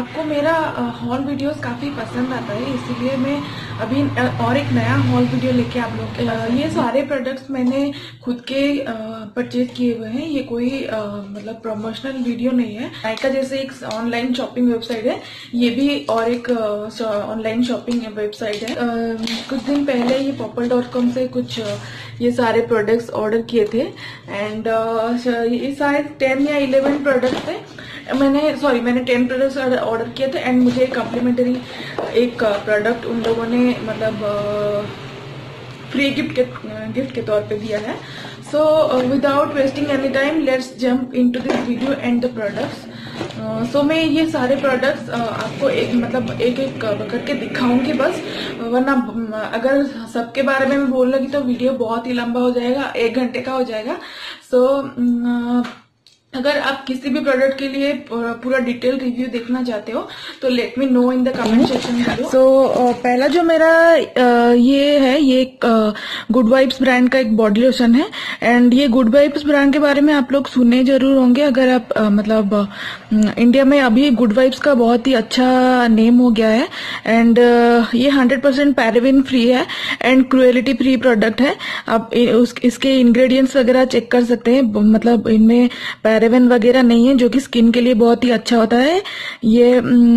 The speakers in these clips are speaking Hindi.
आपको मेरा हॉल वीडियोस काफ़ी पसंद आता है, इसीलिए मैं अभी और एक नया हॉल वीडियो लेके आप लोग ये सारे प्रोडक्ट्स मैंने खुद के परचेज किए हुए हैं। ये कोई मतलब प्रमोशनल वीडियो नहीं है। नायका जैसे एक ऑनलाइन शॉपिंग वेबसाइट है, ये भी और एक ऑनलाइन शॉपिंग वेबसाइट है। कुछ दिन पहले ये popple.com से कुछ ये सारे प्रोडक्ट्स ऑर्डर किए थे एंड ये शायद 10 या 11 प्रोडक्ट्स थे। मैंने 10 प्रोडक्ट्स ऑर्डर किए थे एंड मुझे कम्प्लीमेंटरी एक प्रोडक्ट उन लोगों ने मतलब फ्री गिफ्ट के तौर पे दिया है। So without wasting any time let's jump into this video and the products. So मैं ये सारे प्रोडक्ट्स आपको एक एक करके दिखाऊंगी बस, वरना अगर सबके बारे में मैं बोल लगी तो वीडियो बहुत ही लंबा हो जाएगा, 1 घंटे का हो जाएगा। सो अगर आप किसी भी प्रोडक्ट के लिए पूरा डिटेल रिव्यू देखना चाहते हो तो let me know in the comment section में। सो पहला जो मेरा ये है, ये गुड वाइब्स ब्रांड का एक बॉडी लोशन है एंड ये गुड वाइब्स ब्रांड के बारे में आप लोग सुने जरूर होंगे। अगर आप मतलब इंडिया में अभी गुड वाइब्स का बहुत ही अच्छा नेम हो गया है एंड ये 100% पैराबेन फ्री है एंड क्रुएलिटी फ्री प्रोडक्ट है। आप इसके इंग्रेडिएंट्स वगैरह चेक कर सकते हैं, मतलब इनमें पैराबेन वगैरह नहीं है, जो कि स्किन के लिए बहुत ही अच्छा होता है। ये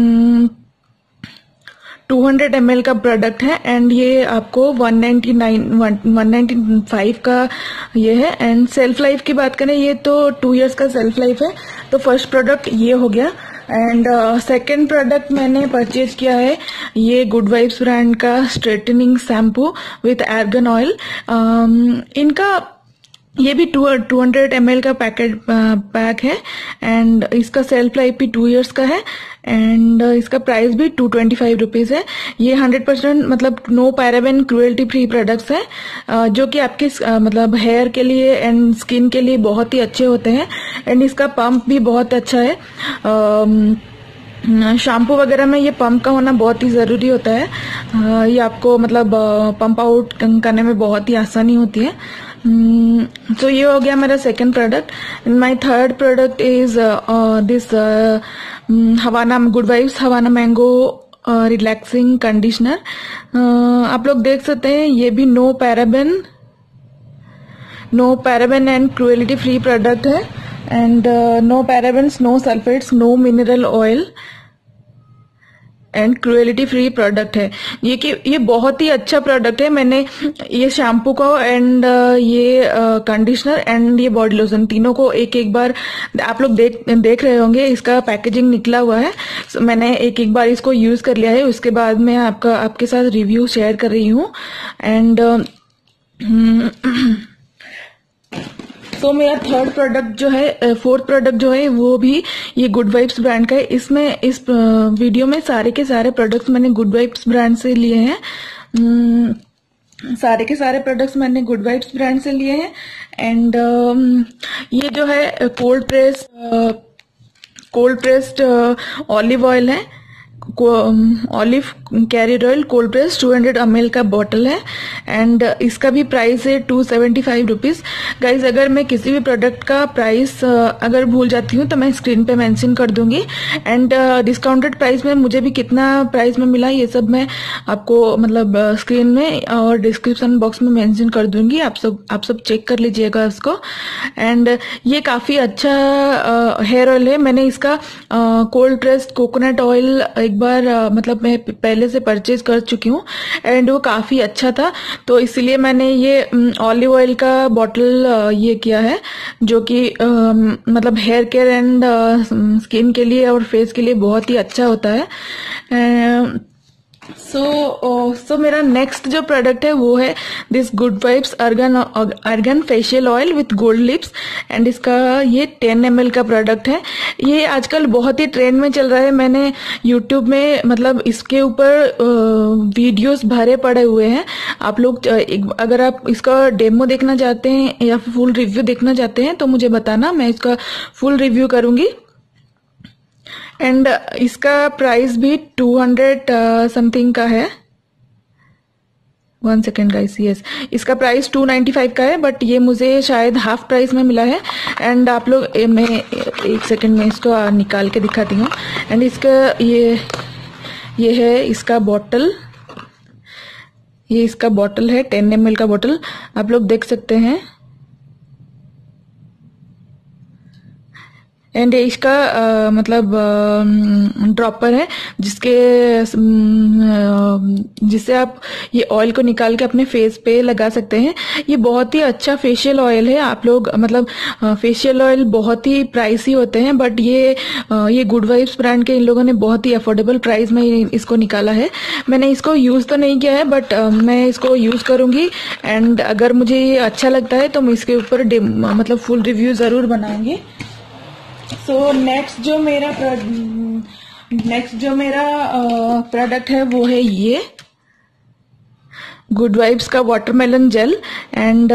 200 ml का प्रोडक्ट है एंड ये आपको 195 का ये है। एंड सेल्फ लाइफ की बात करें, ये तो 2 इयर्स का सेल्फ लाइफ है। तो फर्स्ट प्रोडक्ट ये हो गया एंड सेकंड प्रोडक्ट मैंने परचेज किया है ये गुड वाइब्स ब्रांड का straightening shampoo with argan oil. इनका ये भी 200 ml का पैक है एंड इसका सेल्फ लाइफ भी 2 इयर्स का है एंड इसका प्राइस भी 225 रुपीज है। ये 100% मतलब no paraben cruelty free products है, जो कि आपके मतलब हेयर के लिए एंड स्किन के लिए बहुत ही अच्छे होते हैं एंड इसका पंप भी बहुत अच्छा है। शैम्पू वगैरह में ये पंप का होना बहुत ही जरूरी होता है, ये आपको मतलब पंप आउट करने में बहुत ही आसानी होती है। तो ये हो गया मेरा second product. My third product is this Havana good vibes Havana mango relaxing conditioner. आप लोग देख सकते हैं ये भी no paraben and cruelty free product है and no parabens, no sulphates, no mineral oil and cruelty free product है। ये बहुत ही अच्छा प्रोडक्ट है। मैंने ये शैम्पू को एंड ये कंडीशनर एंड ये बॉडी लोशन तीनों को एक बार आप लोग देख रहे होंगे, इसका पैकेजिंग निकला हुआ है। मैंने एक बार इसको यूज कर लिया है, उसके बाद मैं आपके साथ रिव्यू शेयर कर रही हूँ एंड तो मेरा थर्ड प्रोडक्ट जो है, फोर्थ प्रोडक्ट जो है वो भी ये गुड वाइब्स ब्रांड का है। इसमें इस वीडियो में सारे के सारे प्रोडक्ट्स मैंने गुड वाइब्स ब्रांड से लिए हैं। सारे के सारे प्रोडक्ट्स मैंने गुड वाइब्स ब्रांड से लिए हैं एंड ये जो है कोल्ड प्रेस्ड ऑलिव ऑयल है, olive carrier oil cold press 200 ml का बॉटल है एंड इसका भी प्राइस है 275 रुपीज। गाइज अगर मैं किसी भी प्रोडक्ट का प्राइस अगर भूल जाती हूँ तो मैं स्क्रीन पे मेंशन कर दूंगी एंड डिस्काउंटेड प्राइस में मुझे भी कितना प्राइस में मिला ये सब मैं आपको मतलब स्क्रीन में और डिस्क्रिप्शन बॉक्स में मेंशन कर दूंगी। आप सब चेक कर लीजिएगा उसको। एंड ये काफी अच्छा हेयर ऑयल है। मैंने इसका कोल्ड प्रेस्ड कोकोनट ऑयल एक बार मतलब मैं पहले से परचेज कर चुकी हूँ एंड वो काफी अच्छा था, तो इसलिए मैंने ये ऑलिव ऑयल का बॉटल ये किया है, जो कि मतलब हेयर केयर एंड स्किन के लिए और फेस के लिए बहुत ही अच्छा होता है। सो मेरा नेक्स्ट जो प्रोडक्ट है वो है this good vibes argan facial oil with gold lips and इसका ये 10 ml का प्रोडक्ट है। ये आजकल बहुत ही ट्रेंड में चल रहा है। मैंने यूट्यूब में मतलब इसके ऊपर वीडियोस भरे पड़े हुए हैं। आप लोग अगर आप इसका डेमो देखना चाहते हैं या फुल रिव्यू देखना चाहते हैं तो मुझे बताना, मैं इसका फुल रिव्यू करूंगी। एंड इसका प्राइस भी 200 समथिंग का है, 1 सेकेंड गाइस, यस, इसका प्राइस 295 का है, बट ये मुझे शायद हाफ प्राइस में मिला है। एंड आप लोग मैं 1 सेकेंड में इसको निकाल के दिखाती हूँ। एंड इसका ये है इसका बॉटल, ये इसका बॉटल है 10 ml का बॉटल, आप लोग देख सकते हैं। एंड इसका मतलब ड्रॉपर है जिससे आप ये ऑयल को निकाल के अपने फेस पे लगा सकते हैं। ये बहुत ही अच्छा फेशियल ऑयल है। आप लोग मतलब फेशियल ऑयल बहुत ही प्राइसी होते हैं, बट ये गुड वाइब्स ब्रांड के इन लोगों ने बहुत ही अफोर्डेबल प्राइस में इसको निकाला है। मैंने इसको यूज तो नहीं किया है, बट मैं इसको यूज करूंगी। एंड अगर मुझे ये अच्छा लगता है तो मैं इसके ऊपर मतलब फुल रिव्यू जरूर बनाऊंगी। सो नेक्स्ट जो मेरा प्रोडक्ट है वो है ये गुड वाइब्स का वाटरमेलन जेल। एंड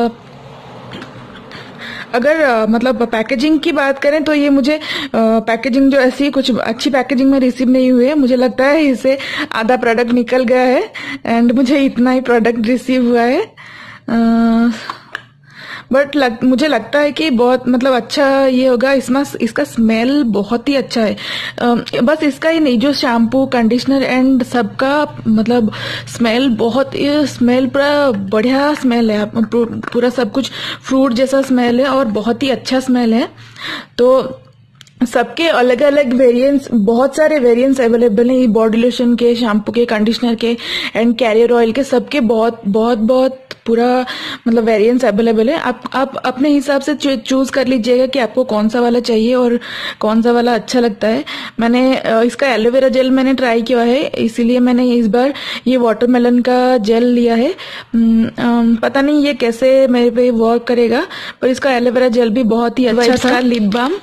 अगर मतलब पैकेजिंग की बात करें तो ये मुझे पैकेजिंग जो ऐसी कुछ अच्छी पैकेजिंग में रिसीव नहीं हुई है। मुझे लगता है इससे आधा प्रोडक्ट निकल गया है एंड मुझे इतना ही प्रोडक्ट रिसीव हुआ है। बट मुझे लगता है कि बहुत मतलब अच्छा ये होगा। इसका स्मेल बहुत ही अच्छा है। बस इसका ही नहीं, जो शैम्पू कंडीशनर एंड सबका मतलब स्मेल पूरा बढ़िया स्मेल है। पूरा सब कुछ फ्रूट जैसा स्मेल है और बहुत ही अच्छा स्मेल है। तो सबके अलग अलग वेरिएंट्स, बहुत सारे वेरिएंट्स अवेलेबल हैं बॉडी लोशन के, शैम्पू के, कंडीशनर के एंड कैरियर ऑयल के। सबके बहुत पूरा मतलब वेरिएंट्स अवेलेबल है। आप अपने हिसाब से चूज कर लीजिएगा कि आपको कौन सा वाला चाहिए और कौन सा वाला अच्छा लगता है। मैंने इसका एलोवेरा जेल मैंने ट्राई किया है, इसीलिए मैंने इस बार ये वाटरमेलन का जेल लिया है। पता नहीं ये कैसे मेरे पे वर्क करेगा, पर इसका एलोवेरा जेल भी बहुत ही अच्छा था। लिप बाम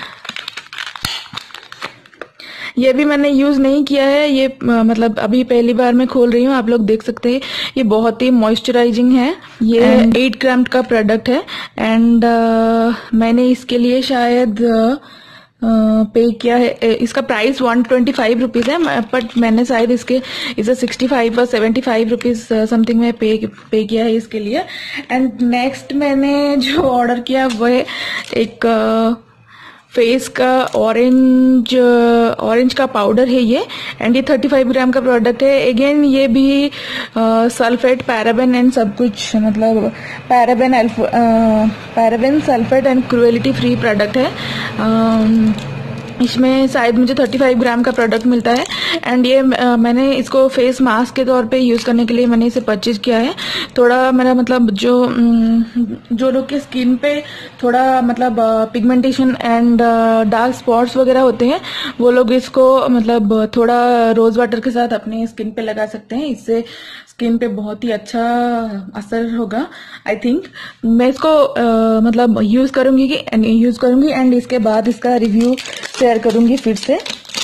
ये भी मैंने यूज नहीं किया है, ये मतलब अभी पहली बार मैं खोल रही हूँ। आप लोग देख सकते हैं ये बहुत ही मॉइस्चराइजिंग है। ये 8 ग्राम का प्रोडक्ट है। एंड मैंने इसके लिए शायद पे किया है। इसका प्राइस 125 रुपीज है, बट मैंने शायद इसे 65 और 75 रुपीज समथिंग में पे किया है इसके लिए। एंड नेक्स्ट मैंने जो ऑर्डर किया वो है एक फेस का ऑरेंज का पाउडर है ये। एंड ये 35 ग्राम का प्रोडक्ट है। अगेन ये भी सल्फेट, पैराबेन एंड सब कुछ मतलब paraben sulphate and cruelty free product है। इसमें शायद मुझे 35 ग्राम का प्रोडक्ट मिलता है। एंड ये मैंने इसको फेस मास्क के तौर पे यूज करने के लिए मैंने इसे परचेज किया है। थोड़ा मेरा मतलब जो लोग के स्किन पे थोड़ा मतलब पिगमेंटेशन एंड डार्क स्पॉट्स वगैरह होते हैं, वो लोग इसको मतलब थोड़ा रोज वाटर के साथ अपने स्किन पे लगा सकते हैं। इससे स्किन पे बहुत ही अच्छा असर होगा आई थिंक। मैं इसको मतलब यूज करूंगी एंड इसके बाद इसका रिव्यू शेयर करूंगी फिर से।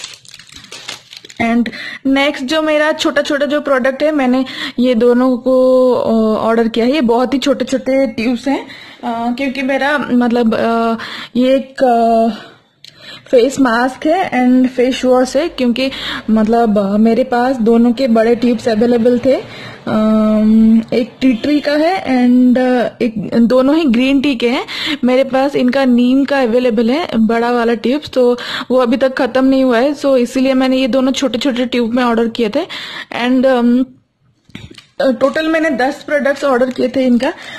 एंड नेक्स्ट जो मेरा छोटा जो प्रोडक्ट है, मैंने ये दोनों को ऑर्डर किया है। ये बहुत ही छोटे ट्यूब्स हैं क्योंकि मेरा मतलब ये एक फेस मास्क है एंड फेस वॉश है, क्योंकि मतलब मेरे पास दोनों के बड़े ट्यूब्स अवेलेबल थे। एक टी ट्री का है एंड एक दोनों ही ग्रीन टी के हैं। मेरे पास इनका नीम का अवेलेबल है बड़ा वाला ट्यूब्स, तो वो अभी तक खत्म नहीं हुआ है। सो इसीलिए मैंने ये दोनों छोटे ट्यूब में ऑर्डर किए थे। एंड टोटल मैंने 10 प्रोडक्ट्स ऑर्डर किए थे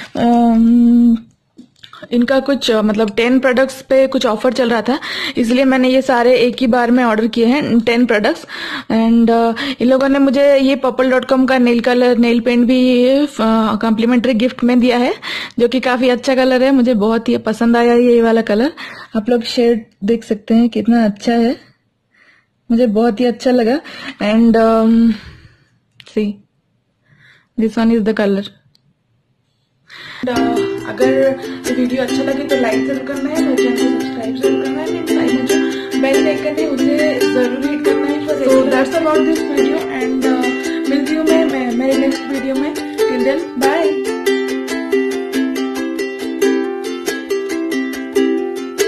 इनका कुछ मतलब 10 प्रोडक्ट्स पे कुछ ऑफर चल रहा था, इसलिए मैंने ये सारे एक ही बार में ऑर्डर किए हैं 10 प्रोडक्ट्स। एंड इन लोगों ने मुझे ये purple.com का नेल पेंट भी कॉम्प्लीमेंट्री गिफ्ट में दिया है, जो कि काफी अच्छा कलर है। मुझे बहुत ही पसंद आया ये वाला कलर। आप लोग शेड देख सकते हैं कितना अच्छा है, मुझे बहुत ही अच्छा लगा। And see this one is the colour. अगर ये वीडियो अच्छा लगे तो लाइक जरूर करना है और चैनल को सब्सक्राइब